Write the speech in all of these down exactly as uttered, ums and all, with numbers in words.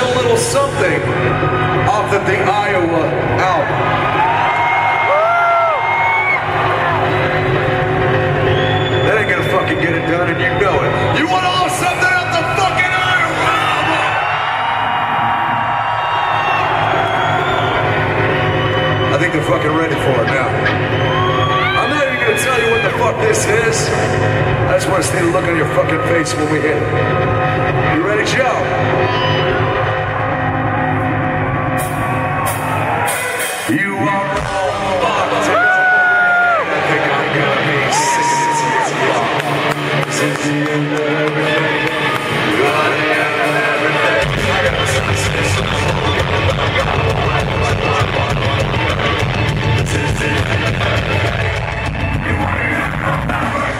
special little something off of the Iowa album. That ain't gonna fucking get it done, and you know it. You want a little something off the fucking Iowa album? I think they're fucking ready for it now. I'm not even gonna tell you what the fuck this is. I just want to see the look on your fucking face when we hit it. You ready, Joe? You are all fucked up. I think I'm gonna be sick of this. This is the end of everything. You are the end of everything. I gotta this is the end of everything. You are the end of everything.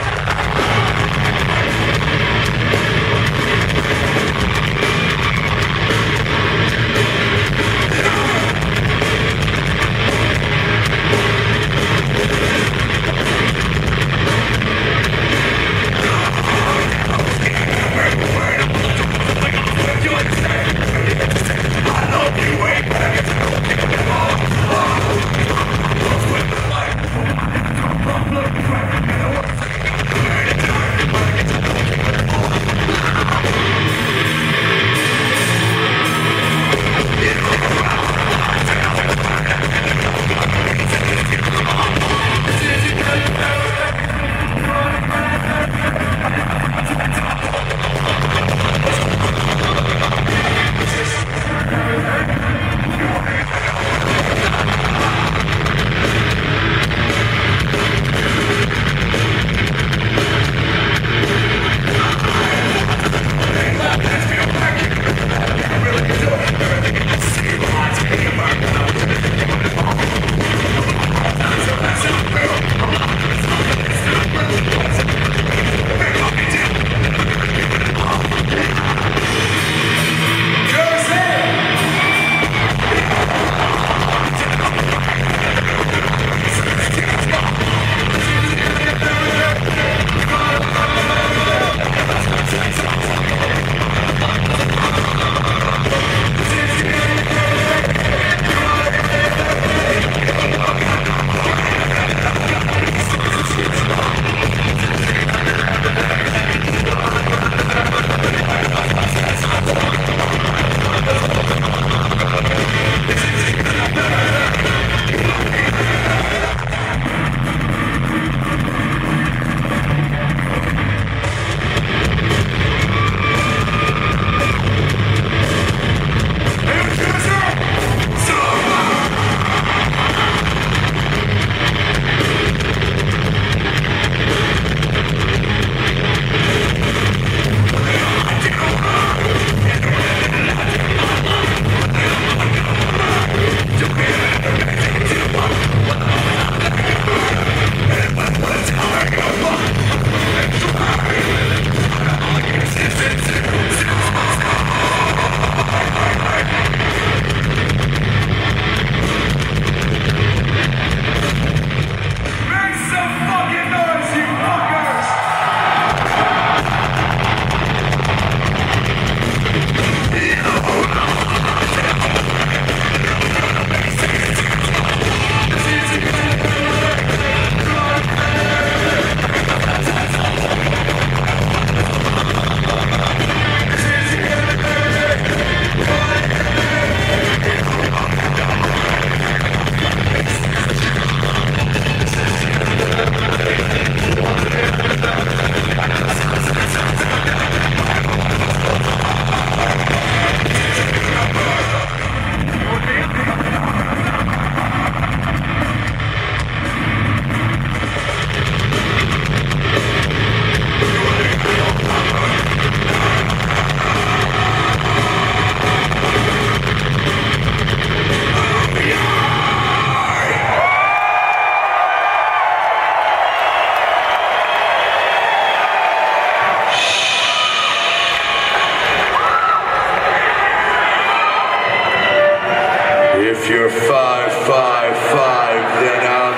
you're five, five, five, then I'm...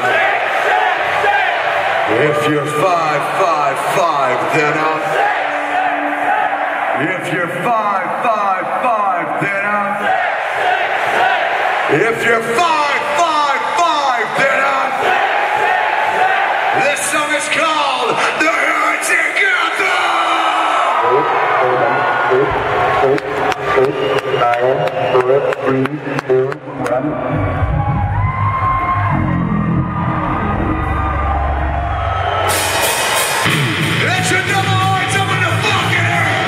If you're five, five, five, then I'm... If you're five, five, five, then I'm... If you're five, five, five, then I'm. This song is called the Heretic Anthem. That's your double arms up in the fucking air.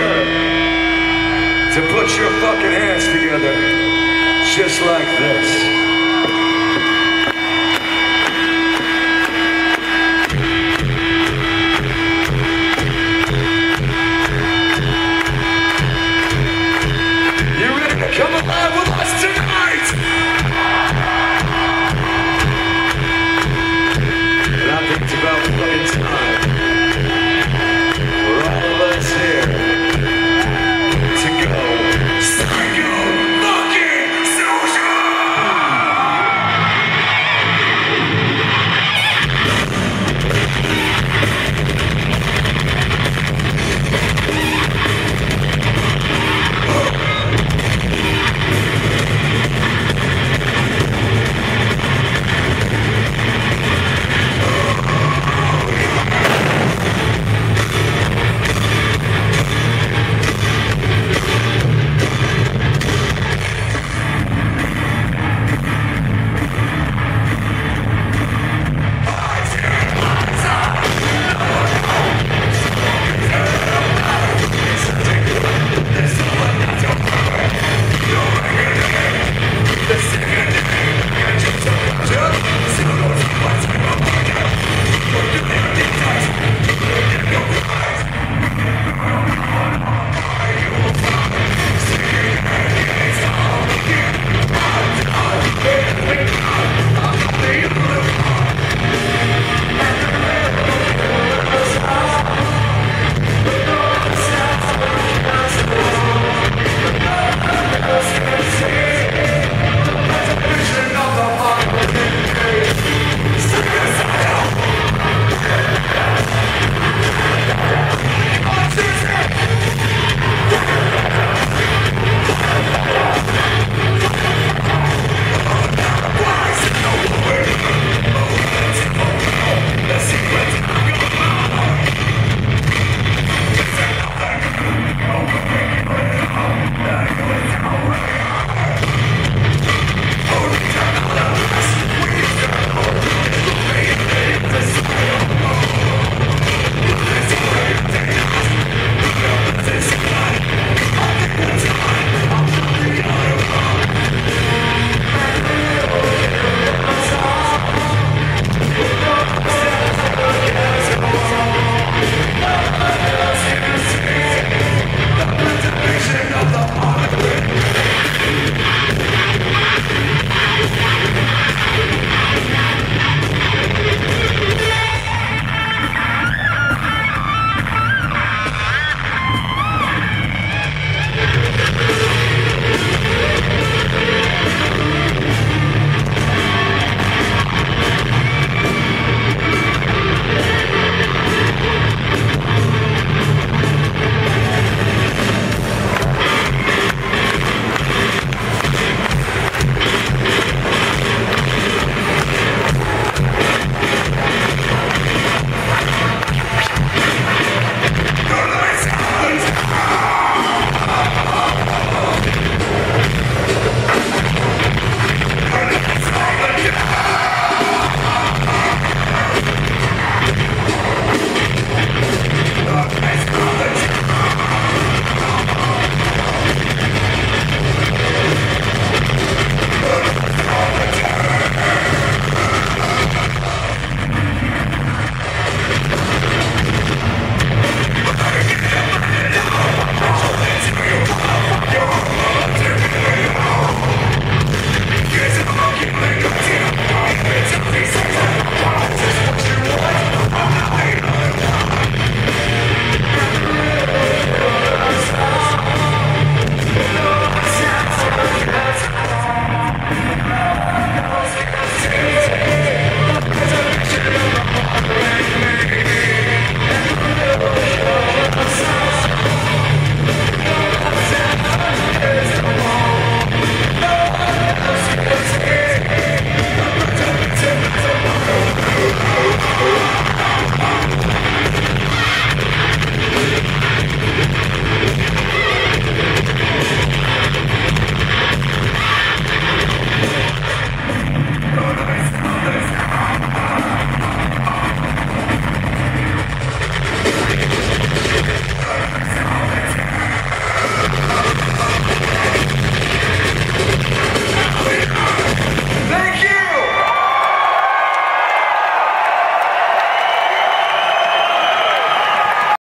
To put your fucking hands together, just like this.